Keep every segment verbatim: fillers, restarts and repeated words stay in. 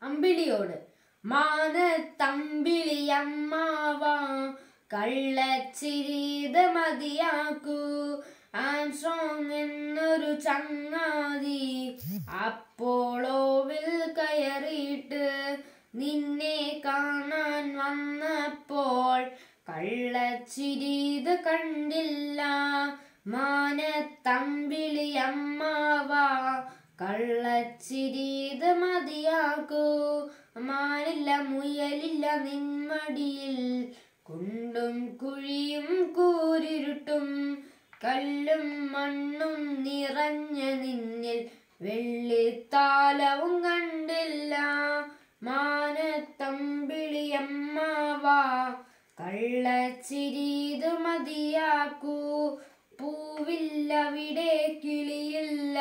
അമ്പിളിയോട്. മാനത്തമ്പിളിയമ്മാവാ കള്ളച്ചിരിത് മതിയാക്കൂ. Armstrong എന്നൊരു ചങ്ങാതി അപ്പോളോവിൽ കയറിയിട്ട് നിന്നെ കാണാൻ വന്നപ്പോൾ കള്ളച്ചിരിത് കണ്ടില്ല. മാനത്തമ്പിളിയമ്മാവാ കള്ളച്ചിരിത് മതിയാക്കൂ. മാനില്ല മുയലില്ല നിന്മടിയിൽ കുണ്ടും കുഴിയും കൂരിരുട്ടും കല്ലും മണ്ണും നിറഞ്ഞ നിന്നിൽ വെള്ളിത്താലവും കണ്ടില്ല. മാനത്തമ്പിളിയമ്മാവാ കള്ളച്ചിരിത് മതിയാക്കൂ. പൂവില്ലവിടെ കിളിയില്ല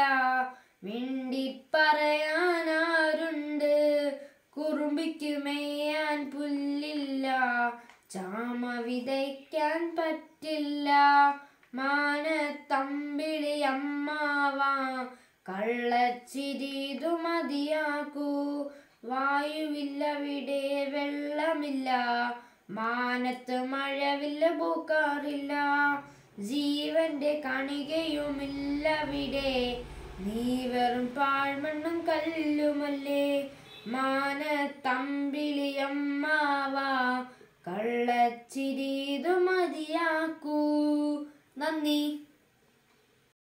മിണ്ടിപ്പറയാനാരുണ്ട്. കുറുമ്പിക്കു മേയാൻ പുല്ലില്ല ചാമ വിതയ്ക്കാൻ പറ്റില്ല. മാനത്തമ്പിളിയമ്മാവാ കള്ളച്ചിരിതു മതിയാക്കൂ. വായുവില്ലവിടെ വെള്ളമില്ല മാനത്ത് മഴവില്ല പൂക്കാറില്ല. ജീവന്റെ കണികയുമില്ലവിടെ നീ വെറും പാഴ്മണ്ണും കല്ലുമല്ലേ. മാനത്തമ്പിളിയമ്മാവാ കള്ളച്ചിരിതു മതിയാക്കൂ. നന്ദി.